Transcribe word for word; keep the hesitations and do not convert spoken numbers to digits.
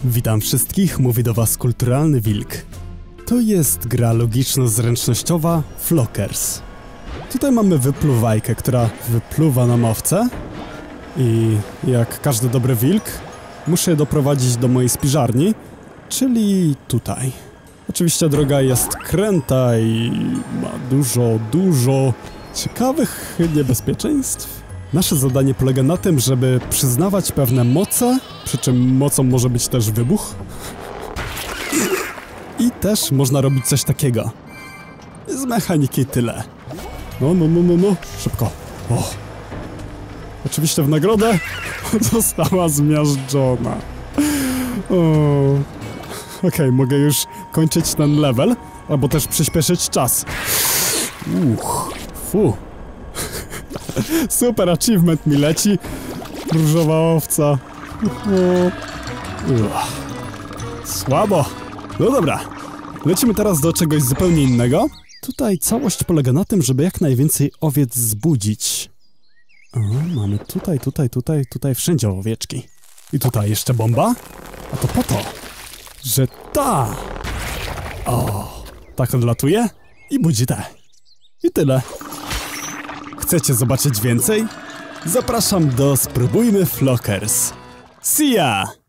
Witam wszystkich, mówi do was Kulturalny Wilk. To jest gra logiczno-zręcznościowa Flockers. Tutaj mamy wypluwajkę, która wypluwa nam owce. I jak każdy dobry wilk, muszę je doprowadzić do mojej spiżarni, czyli tutaj. Oczywiście droga jest kręta i ma dużo, dużo ciekawych niebezpieczeństw. Nasze zadanie polega na tym, żeby przyznawać pewne moce, przy czym mocą może być też wybuch. I też można robić coś takiego. Z mechaniki tyle. No, no, no, no, no, szybko. O. Oczywiście w nagrodę została zmiażdżona. Okej, okay, mogę już kończyć ten level, albo też przyspieszyć czas. Uch, fu. Super achievement mi leci. Różowa owca. Uch. Słabo. No dobra. Lecimy teraz do czegoś zupełnie innego. Tutaj całość polega na tym, żeby jak najwięcej owiec zbudzić. O, mamy tutaj, tutaj, tutaj, tutaj wszędzie owieczki. I tutaj jeszcze bomba. A to po to, że ta... O, tak odlatuje i budzi te. I tyle. Chcecie zobaczyć więcej? Zapraszam do Spróbujmy Flockers. See ya!